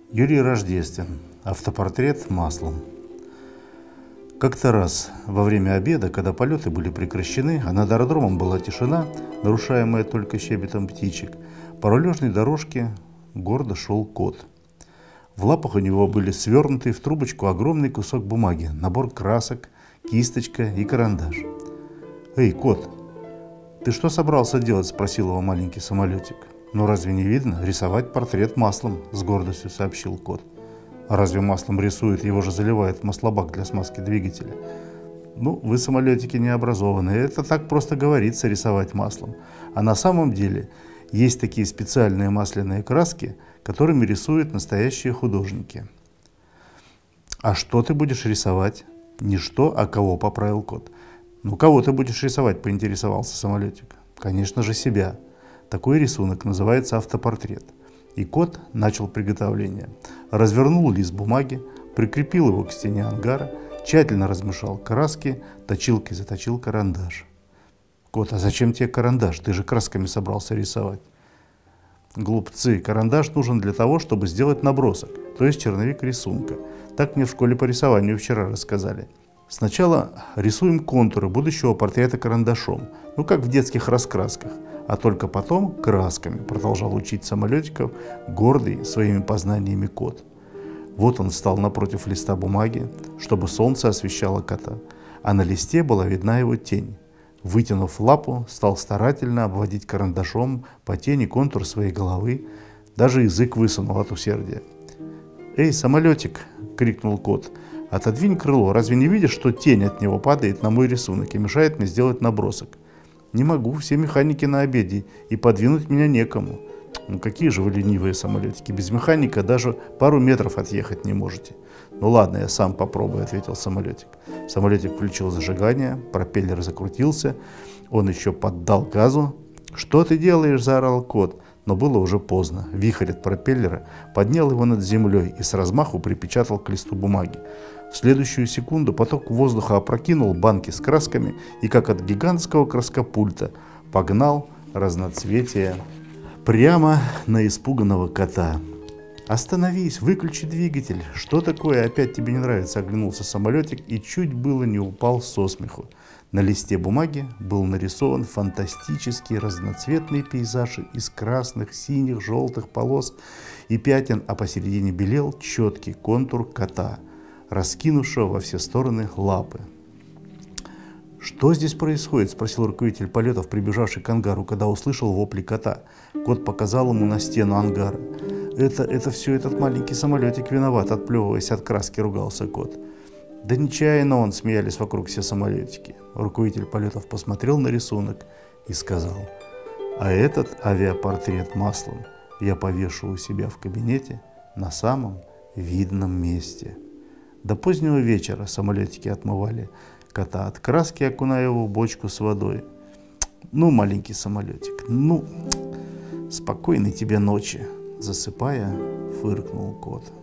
Юрий Рождествен. Автопортрет маслом. Как-то раз во время обеда, когда полеты были прекращены, а над аэродромом была тишина, нарушаемая только щебетом птичек, по рулежной дорожке гордо шел кот. В лапах у него были свернутый в трубочку огромный кусок бумаги, набор красок, кисточка и карандаш. «Эй, кот, ты что собрался делать?» – спросил его маленький самолетик. «Ну разве не видно? Рисовать портрет маслом», – с гордостью сообщил кот. «А разве маслом рисуют? Его же заливают в маслобак для смазки двигателя». «Ну, вы, самолетики, необразованные. Это так просто говорится, рисовать маслом. А на самом деле есть такие специальные масляные краски, которыми рисуют настоящие художники». «А что ты будешь рисовать?» «Не что, а кого», – поправил кот. «Ну, кого ты будешь рисовать?» – поинтересовался самолетик. «Конечно же, себя. Такой рисунок называется автопортрет». И кот начал приготовление. Развернул лист бумаги, прикрепил его к стене ангара, тщательно размешал краски, точилкой заточил карандаш. «Кот, а зачем тебе карандаш? Ты же красками собрался рисовать». «Глупцы, карандаш нужен для того, чтобы сделать набросок, то есть черновик рисунка. Так мне в школе по рисованию вчера рассказали. Сначала рисуем контуры будущего портрета карандашом, ну как в детских раскрасках, а только потом красками», продолжал учить самолетиков гордый своими познаниями кот. Вот он встал напротив листа бумаги, чтобы солнце освещало кота, а на листе была видна его тень. Вытянув лапу, стал старательно обводить карандашом по тени контур своей головы, даже язык высунул от усердия. «Эй, самолетик!» — крикнул кот. «Отодвинь крыло, разве не видишь, что тень от него падает на мой рисунок и мешает мне сделать набросок?» «Не могу, все механики на обеде, и подвинуть меня некому». «Ну какие же вы ленивые самолетики, без механика даже пару метров отъехать не можете». «Ну ладно, я сам попробую», — ответил самолетик. Самолетик включил зажигание, пропеллер закрутился, он еще поддал газу. «Что ты делаешь?» — заорал кот. Но было уже поздно. Вихрь от пропеллера поднял его над землей и с размаху припечатал к листу бумаги. В следующую секунду поток воздуха опрокинул банки с красками и, как от гигантского краскопульта, погнал разноцветия прямо на испуганного кота. «Остановись, выключи двигатель. Что такое? Опять тебе не нравится?» — оглянулся самолетик и чуть было не упал со смеху. На листе бумаги был нарисован фантастический разноцветный пейзаж из красных, синих, желтых полос и пятен, а посередине белел четкий контур кота, раскинувшего во все стороны лапы. «Что здесь происходит?» — спросил руководитель полетов, прибежавший к ангару, когда услышал вопли кота. Кот показал ему на стену ангара. Это все этот маленький самолетик виноват», — отплевываясь от краски, ругался кот. «Да нечаянно он», — смеялись вокруг все самолетики. Руководитель полетов посмотрел на рисунок и сказал: «А этот авиапортрет маслом я повешу у себя в кабинете на самом видном месте». До позднего вечера самолетики отмывали кота от краски, окуная его в бочку с водой. «Ну, маленький самолетик, ну, спокойной тебе ночи», — засыпая, фыркнул кот.